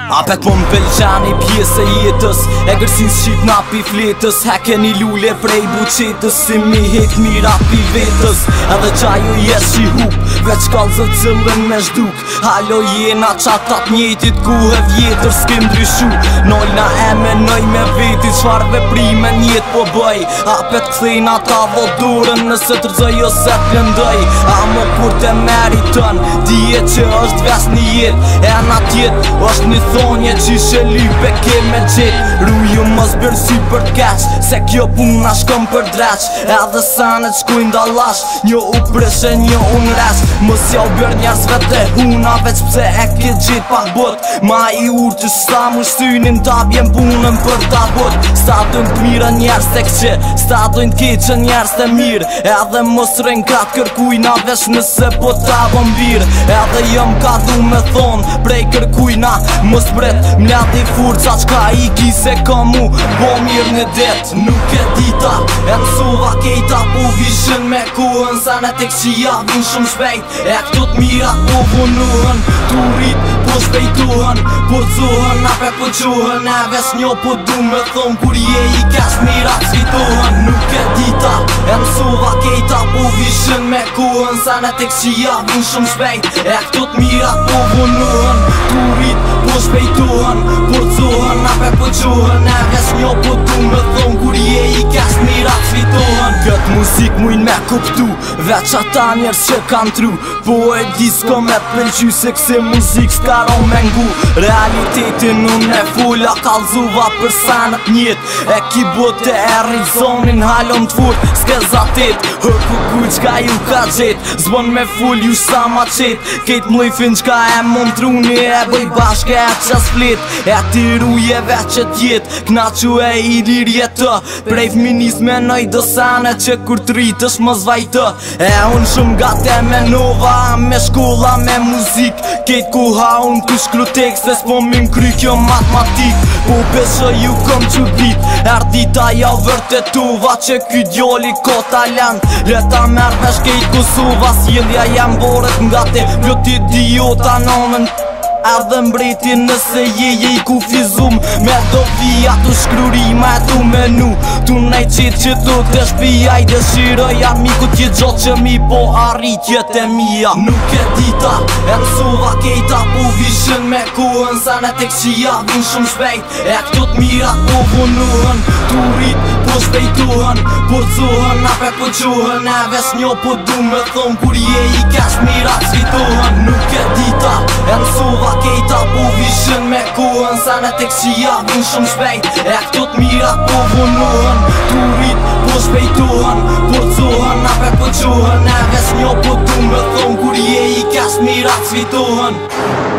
Apet po m'pëlqeni pjesë e jetës, e gërsin shqip na pi fletës. Heken i lule prej buqetës, si mi hek mira pi vetës. Edhe qajo jes që i hup, veç kallëzët cëllën me shduk. Halo jena qatat njetit ku e vjetër s'kem ndryshu. Nolna e menoj me vetit, qfar veprime njet po bëj. Apet kthejna ta vodurën, nëse të rëzoj ose t'lëndoj. Amo kur te meritën, dije që është ves një jet. E na tjet, është një thonje qishe lype ke me gjit. Ruju mos bërë si për t'keq, se kjo puna shkëm për dreq. Edhe sanet shkujnë dalash, një u preshe një unë resh. Mos ja u bërë njerëzve të huna, veç pse e ke gjit pak bot. Ma i urë që sta mu shtynin ta bjen punën për ta bot. Sta dojnë t'mira njerëz të këqe, sta dojnë t'keqe njerëz të mirë. Edhe mos rejnë kratë kërkujna, veç nëse po ta vëmbir. Edhe jëm ka du me thonë, prej kërkujna mos bret, mladi furca qka i ki se ka mu bo mirë një det. Nuk e dita, e mësova kejta po vishën me kohën. Sa në tek qia vin shumë shpejt, e këto t'mira po vonuhën. Tu rrit po shpejtuhën, po zohën, ape po qohën. E ves njo po du me thonë, kur je i kesh mira t'fitohën. Nuk e dita, e mësova kejta po vishën me kohën. Sa në tek qia vin shumë shpejt, e këto t'mira po vonuhën. Tu rrit po shpejtuhën, po zohën, ape po qohën. E ves njo po du me thonë, kur je i kesh mira t'fitohën. Këtë muzik mujnë me kuptu, veç ata njerës që kanë tru. Po e di s'ko me pëlqy, se këse muzik s'karon me ngu. Realitetin unë e fulla kalzuva për sanët njet. E ki bote e rrizonin halon t'furt, s'ke zatit. Hërku kuj qka ju ka gjet, zbon me full ju sa ma qet. Kejt mlojfin qka e montruni, e bëj bashke e qas flet. E ti ruje veç e tjet, kna që e i lirje të. Prej fminis me nëj dësane që kur t'rritësh mos vajtë. E unë shumë gate me nova, me shkolla, me muzik. Kejt ku ha unë ku shkru tekste, s'po min kry kjo matematik. Po besë ju kom që dit, erdita ja vërtetova që ky djoli ko talent. Leta merë vesh kejt Kosova, sjellja jam borët nga te plotit diota nonën. Edhe mbreti nëse je i kufizum, me do vija tu shkrurima e tu menu. Tu nej qitë që tu të shpia, i dëshiroj amiku t'je gjotë që mi po arritjet e mija. Nuk e dita, e mësova kejta po vishën me kohën. Sa në tek qia vin shumë shpejt, e këto t'mira po vonuhën. Tu rrit po shpejtuhën, po zohën, ape po qohën. E ves njo po du me thonë, kur je i kesh mira t'fitohën. Nuk e dita, e mësova kejta po vishën me kohën. Sa në tek qia vin shumë shpejt, e këto t'mira po vonuhën. Tu rrit po shpejtuhën, po zohën, ape po qohën. E ves njo po du me thonë, kur je i kesh mira t'fitohën.